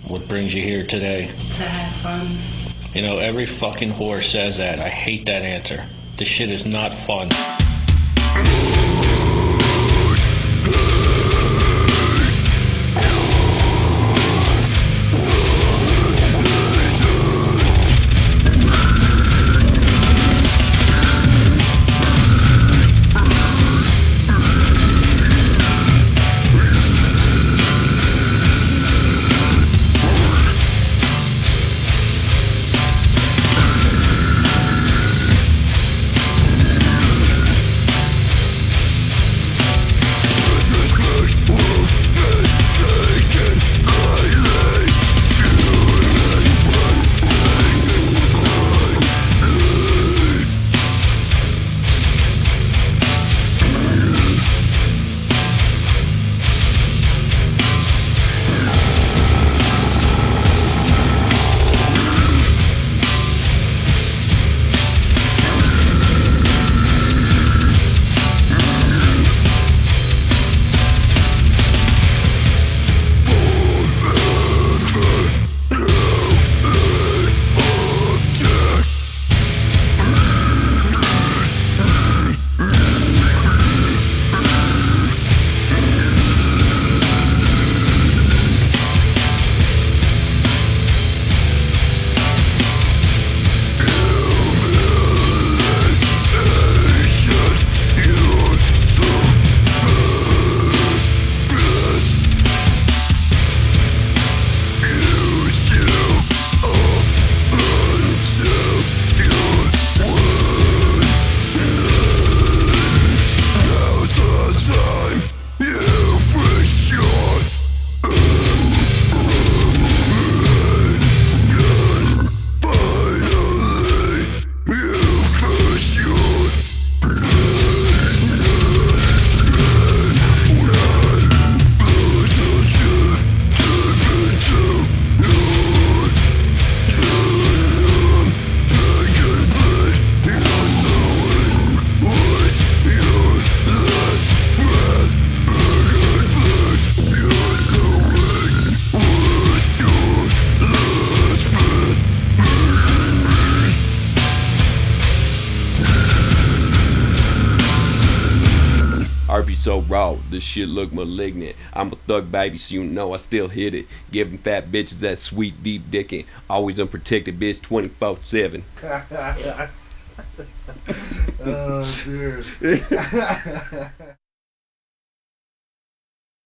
What brings you here today? To have fun. You know, every fucking whore says that. I hate that answer. This shit is not fun. RP so raw, this shit look malignant. I'm a thug baby, so you know I still hit it. Giving fat bitches that sweet deep dicking. Always unprotected bitch 24/7. Oh, dude.